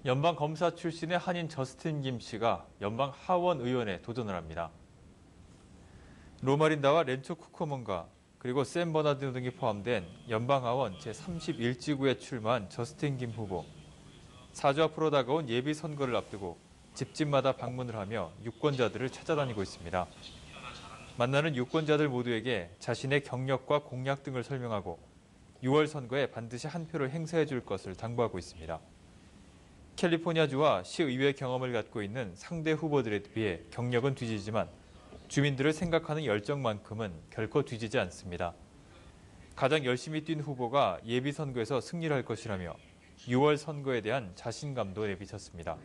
연방 검사 출신의 한인 저스틴 김 씨가 연방 하원 의원에 도전을 합니다. 로마린다와 렌초 쿠커먼가 그리고 샘 버나디노 등이 포함된 연방 하원 제31지구에 출마한 저스틴 김 후보. 4주 앞으로 다가온 예비 선거를 앞두고 집집마다 방문을 하며 유권자들을 찾아다니고 있습니다. 만나는 유권자들 모두에게 자신의 경력과 공약 등을 설명하고 6월 선거에 반드시 한 표를 행사해 줄 것을 당부하고 있습니다. 캘리포니아주와 시의회 경험을 갖고 있는 상대 후보들에 비해 경력은 뒤지지만 주민들을 생각하는 열정만큼은 결코 뒤지지 않습니다. 가장 열심히 뛴 후보가 예비선거에서 승리를 할 것이라며 6월 선거에 대한 자신감도 내비쳤습니다.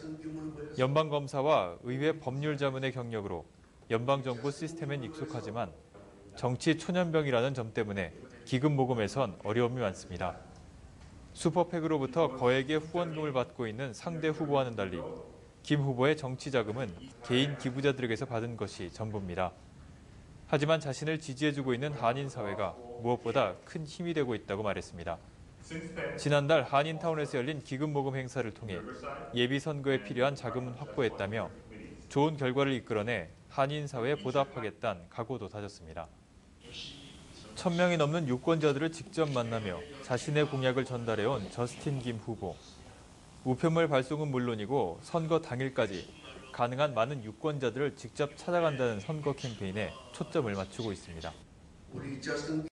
연방검사와 의회 법률자문의 경력으로 연방정부 시스템엔 익숙하지만 정치 초년병이라는 점 때문에 기금 모금에선 어려움이 많습니다. 슈퍼팩으로부터 거액의 후원금을 받고 있는 상대 후보와는 달리 김 후보의 정치 자금은 개인 기부자들에게서 받은 것이 전부입니다. 하지만 자신을 지지해주고 있는 한인 사회가 무엇보다 큰 힘이 되고 있다고 말했습니다. 지난달 한인타운에서 열린 기금 모금 행사를 통해 예비 선거에 필요한 자금은 확보했다며 좋은 결과를 이끌어내 한인 사회에 보답하겠다는 각오도 다졌습니다. 1,000명이 넘는 유권자들을 직접 만나며 자신의 공약을 전달해온 저스틴 김 후보. 우편물 발송은 물론이고 선거 당일까지 가능한 많은 유권자들을 직접 찾아간다는 선거 캠페인에 초점을 맞추고 있습니다.